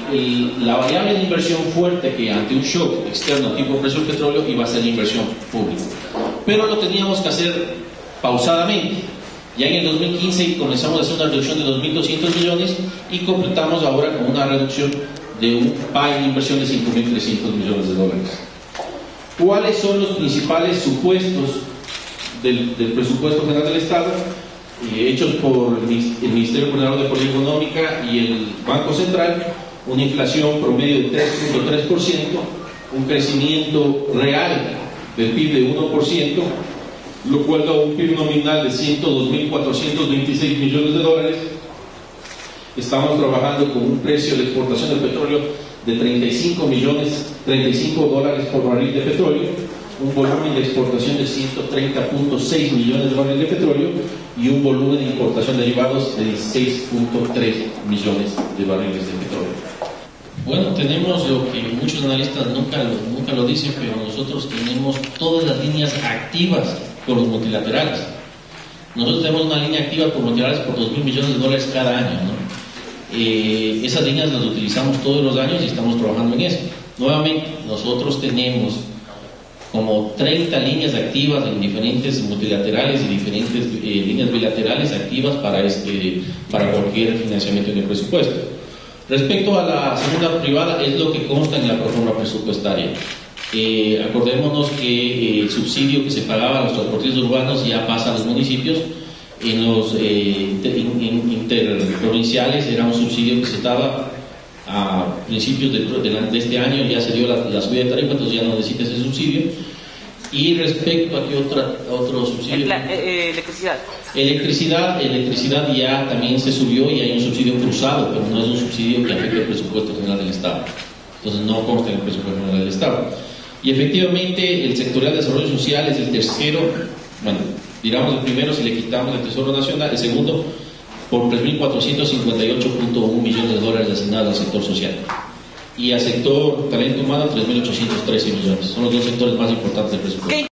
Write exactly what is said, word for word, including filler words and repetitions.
el, la variable de inversión fuerte que ante un shock externo tipo precio del petróleo iba a ser la inversión pública. Pero lo teníamos que hacer pausadamente. Ya en el dos mil quince comenzamos a hacer una reducción de dos mil doscientos millones y completamos ahora con una reducción de un P A I de inversión de cinco mil trescientos millones de dólares. ¿Cuáles son los principales supuestos del, del presupuesto general del Estado? Eh, hechos por el Ministerio Coordinador de Política Económica y el Banco Central, una inflación promedio de tres punto tres por ciento, un crecimiento real del P I B de uno por ciento, lo cual da un P I B nominal de ciento dos mil cuatrocientos veintiséis millones de dólares. Estamos trabajando con un precio de exportación del petróleo de treinta y cinco millones, treinta y cinco dólares por barril de petróleo, un volumen de exportación de ciento treinta punto seis millones de barriles de petróleo y un volumen de importación de derivados de dieciséis punto tres millones de barriles de petróleo. Bueno, tenemos lo que muchos analistas nunca lo, nunca lo dicen, pero nosotros tenemos todas las líneas activas con los multilaterales. Nosotros tenemos una línea activa por multilaterales por dos mil millones de dólares cada año, ¿no? Eh, esas líneas las utilizamos todos los años y estamos trabajando en eso. Nuevamente, nosotros tenemos como treinta líneas activas en diferentes multilaterales y diferentes eh, líneas bilaterales activas para, este, para cualquier financiamiento en el presupuesto. Respecto a la segunda privada, es lo que consta en la prórroga presupuestaria. Eh, acordémonos que eh, el subsidio que se pagaba a los transportistas urbanos ya pasa a los municipios. En los eh, inter, interprovinciales era un subsidio que se estaba a principios de, de, de este año, ya se dio la, la subida de tarifa, entonces ya no necesita ese subsidio. Y respecto a qué otra, otro subsidio, la, eh, electricidad electricidad electricidad ya también se subió y hay un subsidio cruzado, pero no es un subsidio que afecte el presupuesto general del Estado, entonces no consta en el presupuesto general del Estado. Y efectivamente el sectorial de desarrollo social es el tercero, bueno, digamos el primero si le quitamos el Tesoro Nacional, el segundo por tres mil cuatrocientos cincuenta y ocho punto uno millones de dólares asignados al sector social, y al sector talento humano tres mil ochocientos trece millones. Son los dos sectores más importantes del presupuesto.